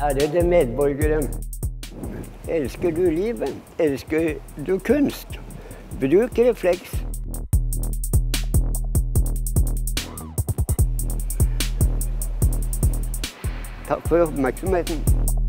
Ærede medborgere. Elsker du livet? Elsker du kunst? Bruk refleks. Takk for oppmerksomheten.